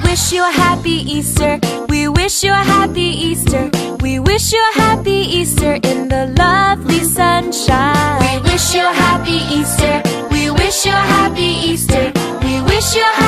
wish you a happy Easter. We wish you a happy Easter. We wish you a happy Easter in the lovely sunshine. We wish you a happy Easter. We wish you a happy Easter. We wish you a happy